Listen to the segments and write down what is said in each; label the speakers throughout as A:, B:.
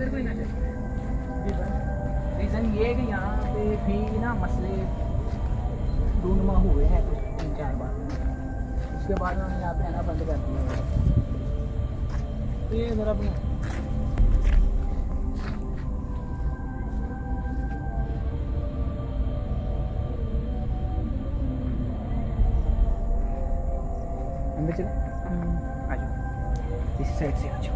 A: अंदर कोई ना चले। रीज़न ये है कि यहाँ पे भी ना मसले ढूंढमा हुए हैं कुछ 3-4 बार। उसके बाद उन्होंने यहाँ पे आना बंद कर दिया। ये ज़रा अपना अंदर चलो, आ जाओ इस साइड से आ जाओ।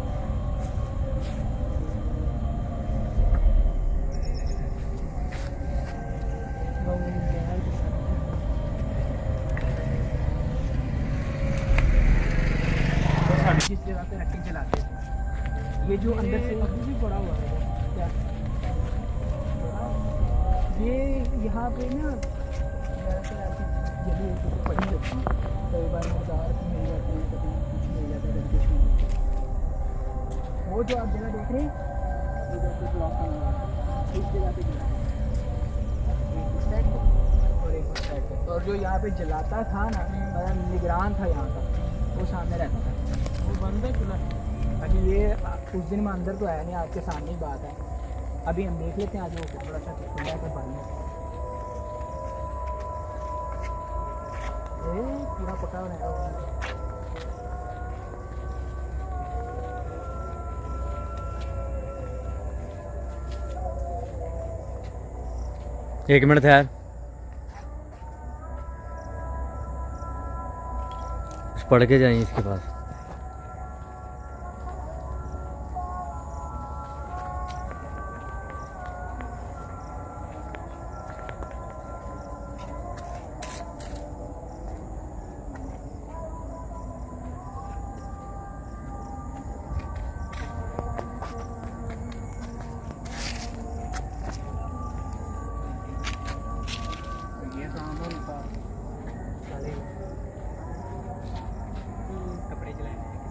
A: जिस जगह पे रट्टी चलाते हैं, ये जो अंदर से अभी भी पड़ा हुआ है क्या, ये यहाँ पे ना यही पड़ी रहती है। कई बार मुर्दार मिल जाते हैं, कभी कुछ मिल जाता है, कभी कुछ मिल जाता है। वो जो आप जगह देख रहे हैं उधर पे ब्लॉक नहीं हुआ, इस जगह पे गिरा इस साइड पे और एक उस साइड पे। और जो यहाँ पे जलाता था ना, मतलब निगरान था यहाँ का, वो सामने रहता था। वो बंद है खुला। अभी ये उस दिन में अंदर तो आया नहीं, आपके सामने ही बात है। अभी हम देख लेते हैं आज वो थोड़ा सा खुला है तो बढ़िया पूरा पका रहेगा।
B: एक मिनट यार, पढ़ के जाइए इसके पास।
A: कपड़े चलाए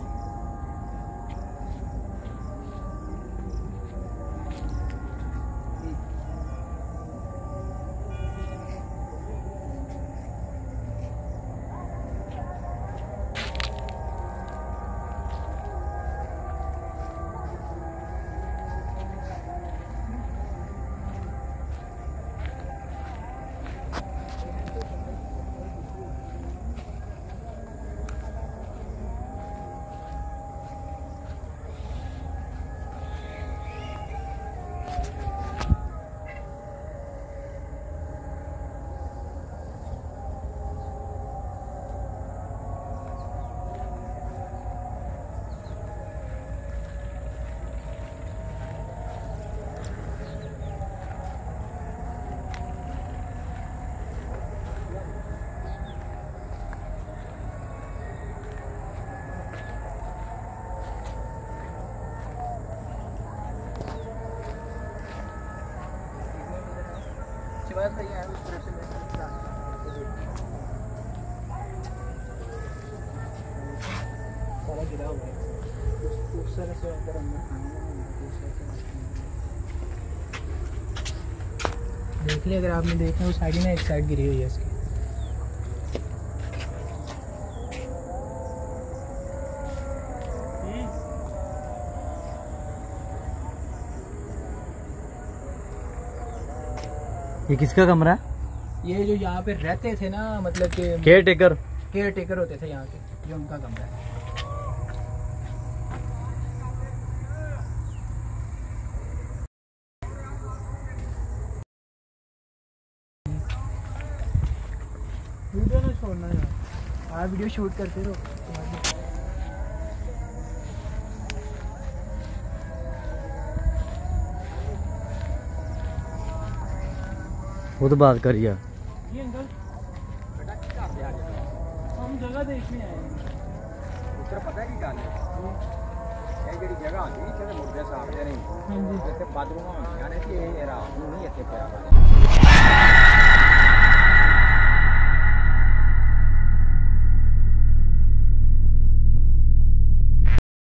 A: बात सही है। उस तरफ से सारा गिरा हुआ है, उस तरह से अगर अंदर देख लिया। अगर आपने देखा उस साइड में एक साइड गिरी हुई है इसकी।
B: ये किसका कमरा है?
A: ये जो यहाँ पे रहते थे ना, मतलब कि
B: केयर टेकर
A: होते थे यहाँ के, ये उनका कमरा है। वीडियो ना छोड़ना यार, आप वीडियो शूट करते रहो।
B: वो तो बात करिए।
A: ये अंकल हम जगह देखने आए हैं।
C: उत्तर पता है कि गल ਇਹ ਜਿਹੜੀ ਜਗ੍ਹਾ ਹੁੰਦੀ ਇੱਥੇ ਮੁਰਦੇ ਸਾਫਦੇ ਨਹੀਂ।
A: ਹਾਂਜੀ,
C: ਇੱਥੇ ਬਾਥਰੂਮਾਂ ਹੁੰਦੀਆਂ ਨੇ ਤੇ ਇਹ ਰਾਤ ਨੂੰ ਨਹੀਂ ਇੱਥੇ ਪਿਆ